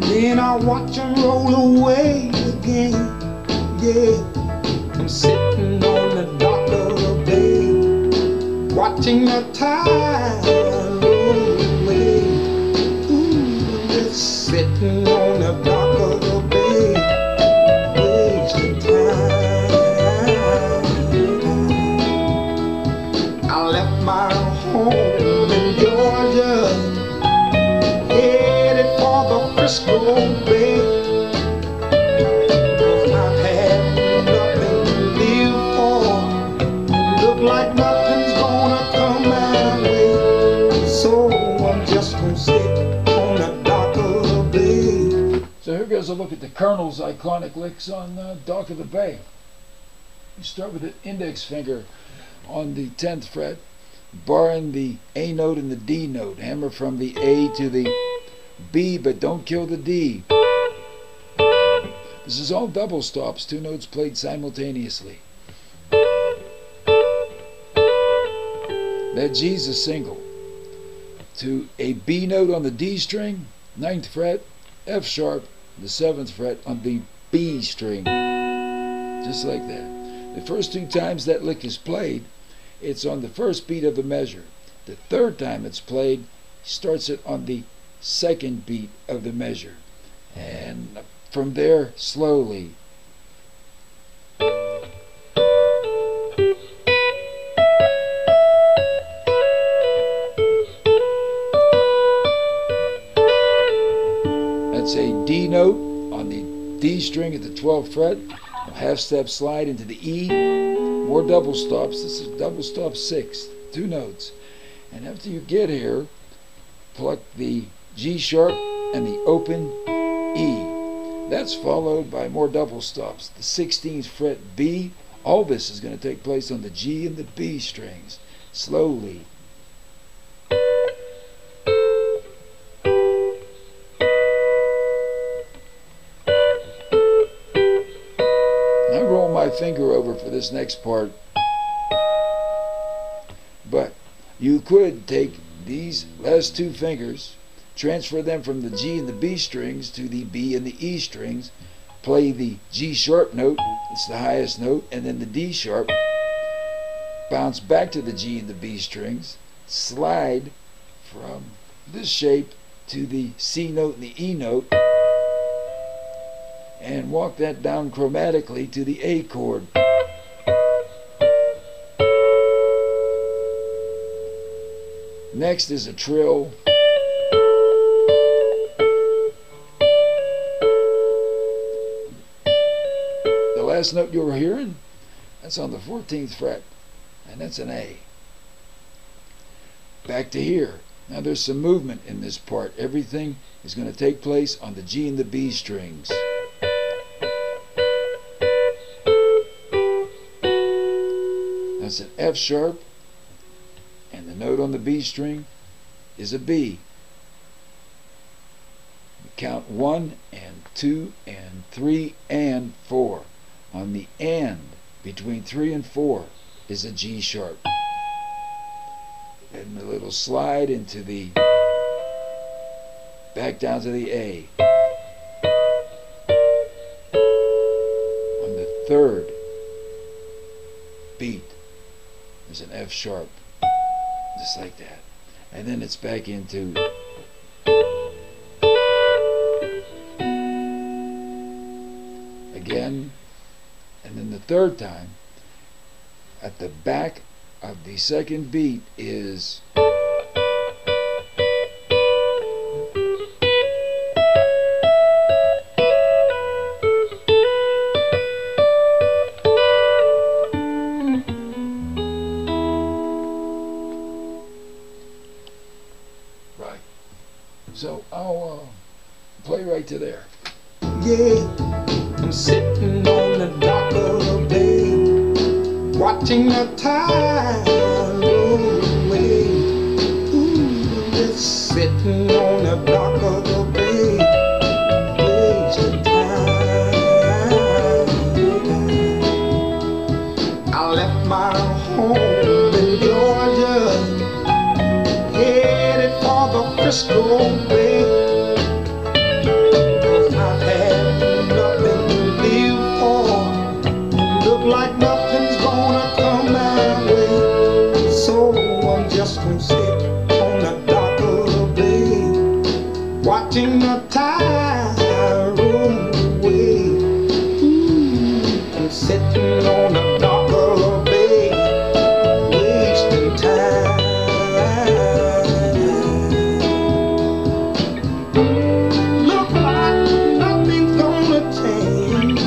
Then I watch them roll away again. Yeah, I'm sitting on the dock of the bay, watching the tide roll away. Ooh, just sitting on the dock of the bay, wasting time. I left my home in Georgia, headed for the Frisco Bay. I've had nothing to live for, look like nothing's gonna come my way, so I'm just gonna sit on the dock of the bay. So here goes a look at the Colonel's iconic licks on Dock of the Bay. You start with the index finger on the 10th fret, barring the A note and the D note. Hammer from the A to the B, but don't kill the D. This is all double stops, 2 notes played simultaneously. That G's a single. To a B note on the D string, 9th fret, F sharp, the 7th fret on the B string. Just like that. The first 2 times that lick is played, it's on the first beat of the measure. The third time it's played, starts it on the second beat of the measure. And from there, slowly. That's a D note on the D string at the 12th fret. A half step slide into the E. More double stops. This is double stop 6, 2 notes. And after you get here, pluck the G sharp and the open E. That's followed by more double stops. The 16th fret B. All this is going to take place on the G and the B strings. Slowly. I roll my finger over for this next part. But you could take these last 2 fingers, transfer them from the G and the B strings to the B and the E strings, play the G sharp note, it's the highest note, and then the D sharp, bounce back to the G and the B strings, slide from this shape to the C note and the E note, and walk that down chromatically to the A chord. Next is a trill. The last note you were hearing, that's on the 14th fret, and that's an A. Back to here. Now there's some movement in this part. Everything is going to take place on the G and the B strings. That's an F sharp, and the note on the B string is a B. We count 1 and 2 and 3 and 4. On the and between 3 and 4 is a G sharp. And a little slide into the back down to the A. On the third beat is an F sharp, just like that, and then it's back into again, and then the third time at the back of the second beat is right. So I'll play right to there. Yeah, I'm sitting on the dock of the bay, watching the tide roll away. Ooh, just sitting on the dock of the bay, wasting time. I left my home in Georgia, headed for the Frisco Bay. watching the tide roll away. I'm sitting on a dock of a bay, wasting time. Look like nothing's gonna change.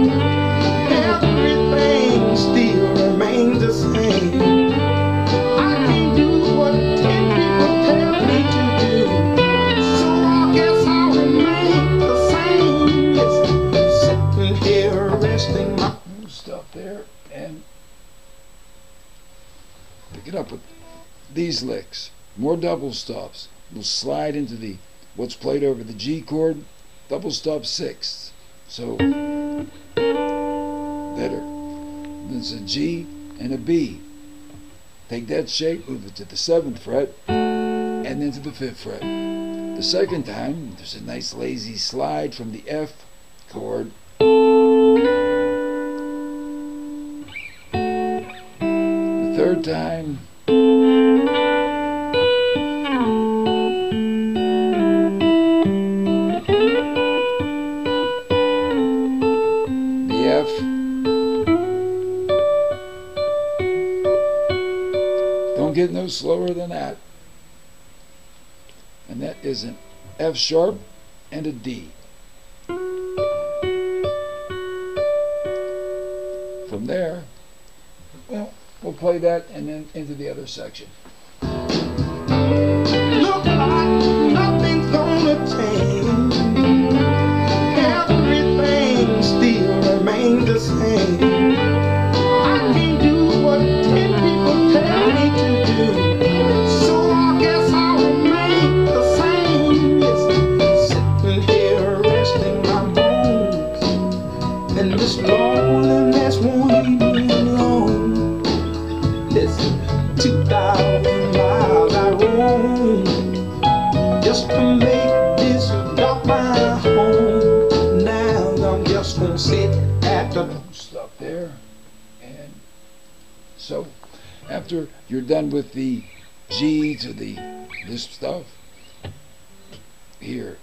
Everything still remains the same. I can't do what 10 people tell me to do, so I guess I'll remain the same. Yes, sitting here resting my... We'll stop there and pick it up with these licks. More double stops. We'll slide into the what's played over the G chord, double stop sixths. So better. There's a G and a B. Take that shape, move it to the 7th fret, and then to the 5th fret. The second time, there's a nice lazy slide from the F chord. The third time, the F. Don't get no slower than that. And that is an F sharp and a D. From there, well, we'll play that and then into the other section. Look like nothing's gonna change. Everything still remains the same. I can't do what 10 people tell me to do, so I guess I'll remain the same. Yes, sitting here resting my bones, and this loneliness won't leave me alone. This 2,000 miles I roam just to make this dock my home. Now I'm just gonna sit at the... Stop there. And so after you're done with the G to the this stuff here,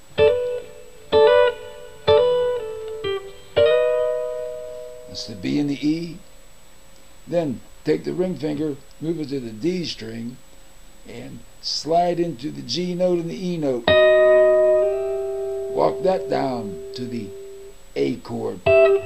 that's the B and the E. Then take the ring finger, move it to the D string, and slide into the G note and the E note. Walk that down to the A chord.